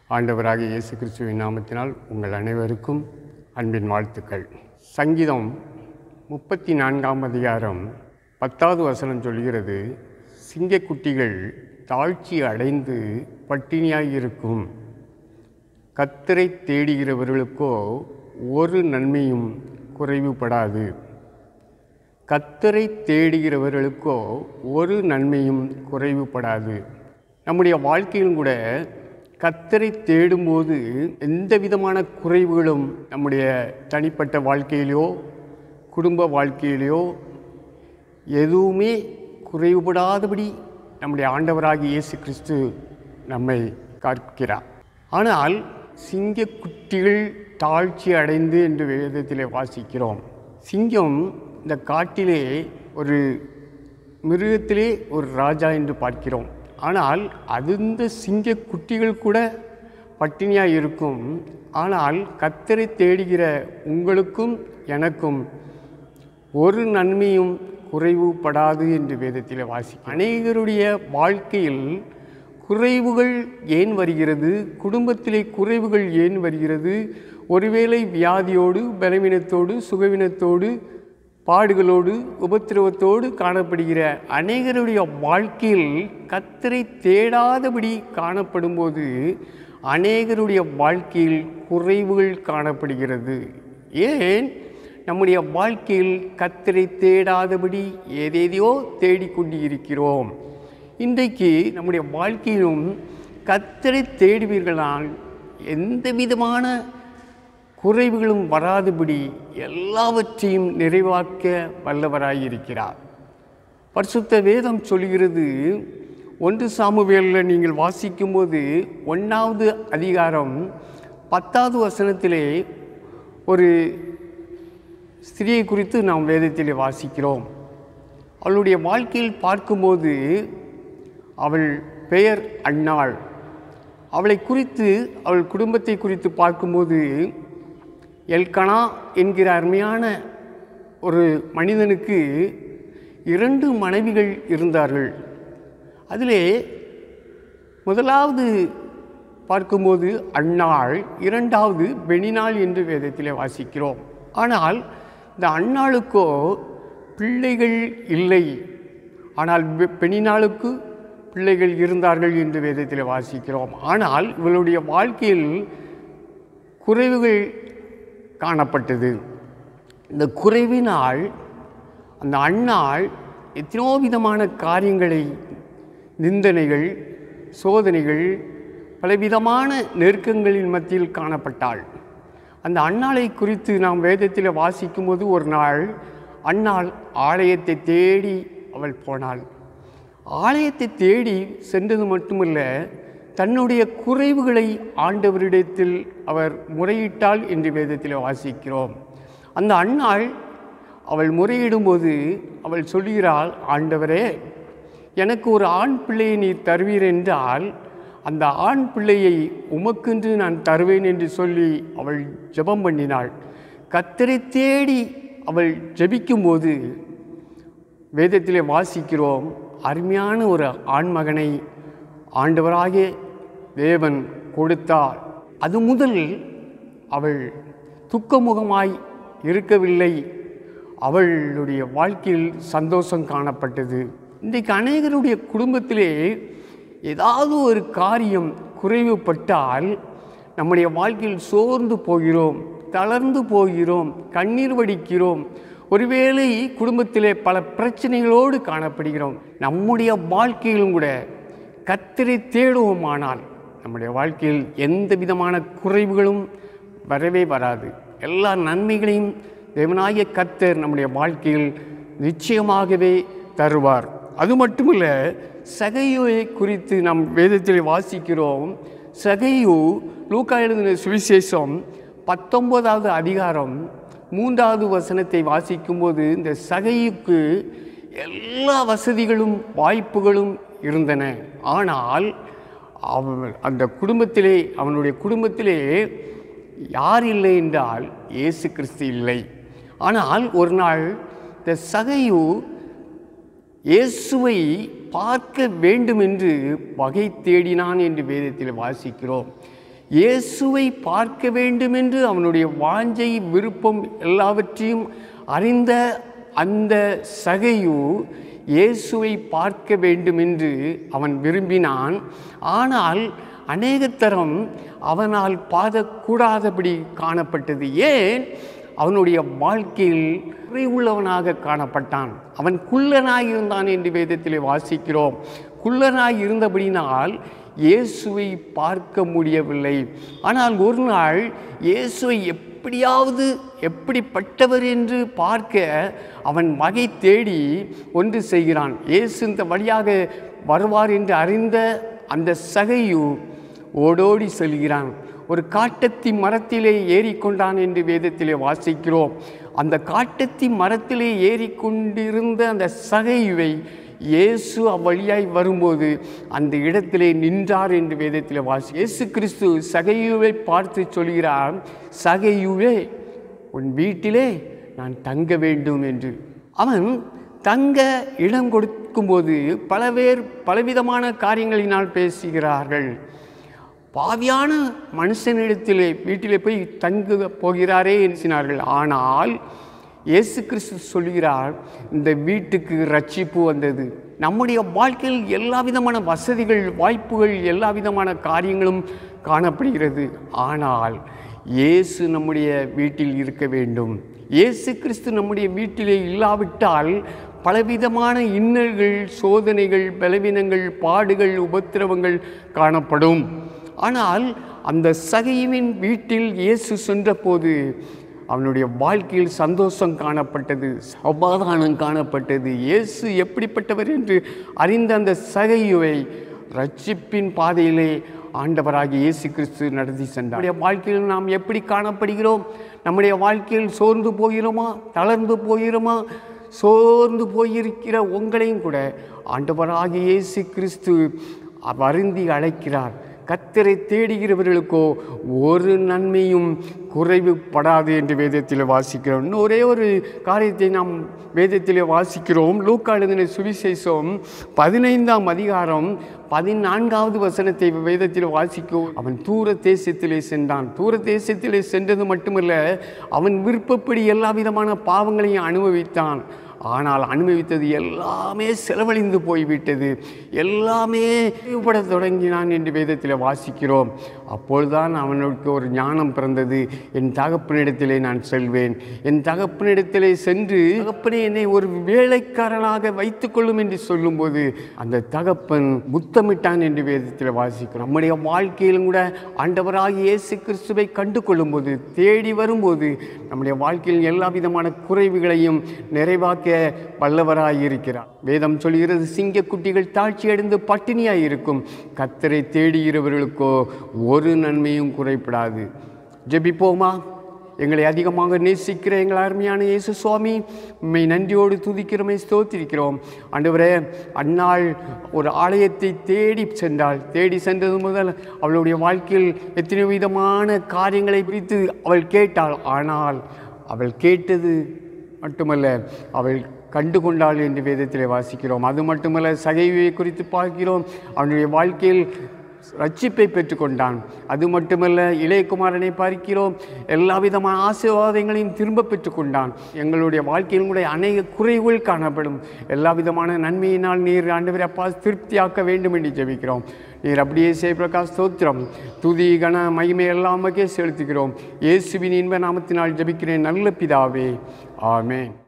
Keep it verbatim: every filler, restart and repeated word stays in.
ஆண்டவராகிய இயேசு கிறிஸ்துவின் நாமத்தினால் உங்கள் அனைவருக்கும் அன்பின் வாழ்த்துக்கள். சங்கீதம் முப்பத்தி நான்காம் அதிகாரம் பத்தாவது வசனம் சொல்கிறது, சிங்கக்குட்டிகள் தாழ்ச்சி அடைந்து பட்டினியாயிருக்கும், கர்த்தரை தேடுகிறவர்களுக்கோ ஒரு நன்மையும் குறைவுபடாது. கர்த்தரை தேடுகிறவர்களுக்கோ ஒரு நன்மையும் குறைவுபடாது. நம்முடைய வாழ்க்கையிலும் கூட கர்த்தரை தேடும்போது எந்த விதமான குறைவுகளும் நம்முடைய தனிப்பட்ட வாழ்க்கையிலையோ குடும்ப வாழ்க்கையிலையோ எதுவுமே குறைவுபடாதபடி நம்முடைய ஆண்டவராகிய இயேசு கிறிஸ்து நம்மை காக்கிறார். ஆனால் சிங்கக்குட்டிகள் தாழ்ச்சி அடைந்து என்று வேதத்திலே வாசிக்கிறோம். சிங்கம் இந்த காட்டிலே ஒரு மிருகத்திலே ஒரு ராஜா என்று பார்க்கிறோம். ஆனால் அது இந்த சிங்கக்குட்டிகள் கூட பட்டினியாக இருக்கும். ஆனால் கர்த்தரை தேடுகிற உங்களுக்கும் எனக்கும் ஒரு நன்மையும் குறைவுபடாது என்று வேதத்தில் வாசி. அநேகருடைய வாழ்க்கையில் குறைவுகள் ஏன் வருகிறது? குடும்பத்திலே குறைவுகள் ஏன் வருகிறது? ஒருவேளை வியாதியோடு, பலவீனத்தோடு, சுகவீனத்தோடு, பாடுகளோடு, உபத்திரவத்தோடு காணப்படுகிற அநேகருடைய வாழ்க்கையில் கர்த்தரை தேடாதபடி காணப்படும்போது அநேகருடைய வாழ்க்கையில் குறைவுகள் காணப்படுகிறது. ஏன் நம்முடைய வாழ்க்கையில் கர்த்தரை தேடாதபடி ஏதேதையோ தேடிக்கொண்டு இருக்கிறோம். இன்றைக்கு நம்முடைய வாழ்க்கையிலும் கர்த்தரை தேடுவீர்களால் எந்த விதமான குறைவுகளும் வராதபடி எல்லாவற்றையும் நிறைவாக்க வல்லவராயிருக்கிறார். பரிசுத்த வேதம் சொல்கிறது, ஒன்று சாமுவேலில் நீங்கள் வாசிக்கும்போது ஒன்றாவது அதிகாரம் பத்தாவது வசனத்திலே ஒரு ஸ்திரியை குறித்து நாம் வேதத்திலே வாசிக்கிறோம். அவளுடைய வாழ்க்கையில் பார்க்கும்போது அவள் பெயர் அன்னாள். அவளை குறித்து, அவள் குடும்பத்தை குறித்து பார்க்கும்போது எல்கனா என்கிற அருமையான ஒரு மனிதனுக்கு இரண்டு மனைவிகள் இருந்தார்கள். அதிலே முதலாவது பார்க்கும்போது அன்னாள், இரண்டாவது பெனினாள் என்று வேதத்திலே வாசிக்கிறோம். ஆனால் இந்த அன்னாளுக்கோ பிள்ளைகள் இல்லை, ஆனால் பெனினாளுக்கு பிள்ளைகள் இருந்தார்கள் என்று வேதத்திலே வாசிக்கிறோம். ஆனால் இவளுடைய வாழ்க்கையில் குறைவுகள் காணப்பட்டது. இந்த குறைவினால் அந்த அன்னாள் எத்தனோ விதமான காரியங்களை, நிந்தனைகள், சோதனைகள், பலவிதமான நெருக்கங்களின் மத்தியில் காணப்பட்டாள். அந்த அன்னாளை குறித்து நாம் வேதத்தில் வாசிக்கும்போது ஒரு நாள் அன்னாள் ஆலயத்தை தேடி அவள் போனாள். ஆலயத்தை தேடி சென்றது மட்டுமல்ல, தன்னுடைய குறைவுகளை ஆண்டவரிடத்தில் அவர் முறையிட்டாள் என்று வேதத்தில் வாசிக்கிறோம். அந்த அன்னாள் அவள் முறையிடும்போது அவள் சொல்கிறாள், ஆண்டவரே, எனக்கு ஒரு ஆண் பிள்ளையை நீர் தருவீர் என்றால் அந்த ஆண் பிள்ளையை உமக்கென்று நான் தருவேன் என்று சொல்லி அவள் ஜெபம் பண்ணினாள். கர்த்தரை தேடி அவள் ஜெபிக்கும்போது வேதத்திலே வாசிக்கிறோம், அருமையான ஒரு ஆண்மகனை ஆண்டவராகிய தேவன் கொடுத்தார். அது முதல் அவள் துக்கமுகமாய் இருக்கவில்லை. அவளுடைய வாழ்க்கையில் சந்தோஷம் காணப்பட்டது. இன்றைக்கு அநேகருடைய குடும்பத்திலே ஏதாவது ஒரு காரியம் குறைவுபட்டால் நம்முடைய வாழ்க்கையில் சோர்ந்து போகிறோம், தளர்ந்து போகிறோம், கண்ணீர் வடிக்கிறோம். ஒருவேளை குடும்பத்திலே பல பிரச்சனைகளோடு காணப்படுகிறோம். நம்முடைய வாழ்க்கையிலும் கூட கர்த்தரை தேடுவோமானால் நம்முடைய வாழ்க்கையில் எந்த விதமான குறைவுகளும் வரவே வராது. எல்லா நன்மைகளையும் தேவனாகிய கர்த்தர் நம்முடைய வாழ்க்கையில் நிச்சயமாகவே தருவார். அது மட்டுமல்ல, சகையோயை குறித்து நாம் வேதத்தில் வாசிக்கிறோம். சகையு லூக்கா எழுதின சுவிசேஷம் பத்தொன்பதாவது அதிகாரம் மூன்றாவது வசனத்தை வாசிக்கும்போது இந்த சகையுக்கு எல்லா வசதிகளும் வாய்ப்புகளும் இருந்தன. ஆனால் அவன் அந்த குடும்பத்திலே, அவனுடைய குடும்பத்திலே யார் இல்லை என்றால் இயேசு கிறிஸ்து இல்லை. ஆனால் ஒரு நாள் இந்த சகையு இயேசுவை பார்க்க வேண்டும் என்று வகை தேடினான் என்று வேதத்தில் வாசிக்கிறோம். இயேசுவை பார்க்க வேண்டும் என்று அவனுடைய வாஞ்சை, விருப்பம் எல்லாவற்றையும் அறிந்த அந்த சகையு இயேசுவை பார்க்க வேண்டும் என்று அவன் விரும்பினான். ஆனால் அநேகத்தரம் அவனால் பாதக்கூடாதபடி காணப்பட்டது. ஏன்? அவனுடைய வாழ்க்கையில் குறைவுள்ளவனாக காணப்பட்டான். அவன் குள்ளனாய் இருந்தான் என்று வேதத்திலே வாசிக்கிறோம். குள்ளனாய் இருந்தபடினால் இயேசுவை பார்க்க முடியவில்லை. ஆனால் ஒரு நாள் இயேசுவை எப்படியாவது எப்படிப்பட்டவர் என்று பார்க்க அவன் வகை தேடி ஒன்று செய்கிறான். இயேசு இந்த வழியாக வருவார் என்று அறிந்த அந்த சகையு ஓடோடி செல்கிறான். ஒரு காட்டத்தி மரத்திலே ஏறிக்கொண்டான் என்று வேதத்திலே வாசிக்கிறோம். அந்த காட்டத்தி மரத்திலே ஏறிக்கொண்டிருந்த அந்த சகையுவை இயேசு அவ்வழியாய் வரும்போது அந்த இடத்திலே நின்றார் என்று வேதத்திலே வாசி. இயேசு கிறிஸ்து சகையுவை பார்த்து சொல்கிறார், சகையுவே, உன் வீட்டிலே நான் தங்க வேண்டும் என்று. அவன் தங்க இடம் கொடுக்கும்போது பல பேர் பலவிதமான காரியங்களினால் பேசுகிறார்கள். பாவியான மனுஷனிடத்திலே வீட்டிலே போய் தங்க போகிறாரே என்கிறார்கள். ஆனால் இயேசு கிறிஸ்து சொல்கிறார், இந்த வீட்டுக்கு ரட்சிப்பு வந்தது. நம்முடைய வாழ்க்கையில் எல்லா விதமான வசதிகள், வாய்ப்புகள், எல்லா விதமான காரியங்களும் காணப்படுகிறது. ஆனால் இயேசு நம்முடைய வீட்டில் இருக்க வேண்டும். இயேசு கிறிஸ்து நம்முடைய வீட்டிலே இல்லாவிட்டால் பலவிதமான இன்னல்கள், சோதனைகள், பலவீனங்கள், பாடுகள், உபத்திரவங்கள் காணப்படும். ஆனால் அந்த சகையுவின் வீட்டில் இயேசு சென்றபோது அவனுடைய வாழ்க்கையில் சந்தோஷம் காணப்பட்டது, சமாதானம் காணப்பட்டது. இயேசு எப்படிப்பட்டவர் என்று அறிந்த அந்த சகையுவை ரட்சிப்பின் பாதையிலே ஆண்டவராகிய இயேசு கிறிஸ்து நடத்தி சென்றார். நம்முடைய வாழ்க்கையில் நாம் எப்படி காணப்படுகிறோம்? நம்முடைய வாழ்க்கையில் சோர்ந்து போகிறோமா? தளர்ந்து போகிறோமா? சோர்ந்து போயிருக்கிற உங்களையும் கூட ஆண்டவராகிய இயேசு கிறிஸ்து வருந்தி அழைக்கிறார். கர்த்தரை தேடுகிறவர்களுக்கோ ஒரு நன்மையும் குறைவுபடாது என்று வேதத்தில் வாசிக்கிறோம். இன்னும் ஒரே ஒரு காரியத்தை நாம் வேதத்திலே வாசிக்கிறோம். லூக்கா எழுதின சுவிசேஷம் பதினைந்தாம் அதிகாரம் பதினான்காவது வசனத்தை வேதத்தில் வாசிக்கும். அவன் தூர தேசத்திலே சென்றான். தூர தேசத்திலே சென்றது மட்டுமல்ல, அவன் விருப்பப்படி எல்லா விதமான பாவங்களையும் அனுபவித்தான். ஆனால் அனுபவித்தது எல்லாமே செலவழிந்து போய்விட்டது. எல்லாமே பட தொடங்கினான் என்று வேதத்தில் வாசிக்கிறோம். அப்பொழுதுதான் அவனுக்கு ஒரு ஞானம் பிறந்தது. என் தகப்பனிடத்திலே நான் செல்வேன். என் தகப்பனிடத்திலே சென்று தகப்பனே என்னை ஒரு வேலைக்காரனாக வைத்துக் கொள்ளும் என்று சொல்லும்போது அந்த தகப்பன் முத்தமிட்டான் என்று வேதத்தில் வாசிக்கிறோம். நம்முடைய வாழ்க்கையிலும் கூட ஆண்டவராகிய இயேசு கிறிஸ்துவை கண்டு கொள்ளும்போது, தேடி வரும்போது நம்முடைய வாழ்க்கையில் எல்லா விதமான குறைவுகளையும் நிறைவாக்க வல்லவராயிருக்கிறார். வேதம் சொல்கிறது, சிங்க குட்டிகள் தாழ்ச்சி அடைந்து பட்டினியாய் இருக்கும், கர்த்தரை தேடுகிறவர்களுக்கோ ஒரு நன்மையும் குறைபடாது. ஜெபிப்போமா? எங்களை அதிகமாக நேசிக்கிற எங்கள் அருமையான இயேசு சுவாமி, உம்மை நன்றியோடு துதிக்கிறோமே, ஸ்தோத்திரிக்கிறோம். ஆண்டவரே, அன்னாள் ஒரு ஆலயத்தை தேடி சென்றாள். தேடி சென்றது முதல் அவளுடைய வாழ்க்கையில் எத்தனை விதமான காரியங்களை குறித்து அவள் கேட்டாள். ஆனால் அவள் கேட்டது மட்டுமல்ல, அவள் கண்டு கொண்டாள் என்று வேதத்திலே வாசிக்கிறோம். அது மட்டுமல்ல, சகையை குறித்து பார்க்கிறோம். அவனுடைய வாழ்க்கையில் ரட்சிப்பை பெற்றுக்கொண்டான். அது மட்டுமல்ல, இளையகுமாரனை பார்க்கிறோம், எல்லா விதமான ஆசீர்வாதங்களையும் திரும்ப பெற்றுக்கொண்டான். எங்களுடைய வாழ்க்கையில் கூட அநேக குறைவுகள் காணப்படும். எல்லா விதமான நன்மையினால் நீர் ஆண்டவரே அப்பா திருப்தியாக்க வேண்டும் என்று ஜெபிக்கிறோம். நீர் அப்படியே செய்பிரகாஷ் ஸ்தோத்திரம், துதி கன மகிமை எல்லாமே செலுத்துகிறோம். இயேசுவின் இன்ப நாமத்தினால் ஜெபிக்கிறேன் நல்ல பிதாவே, ஆமென்.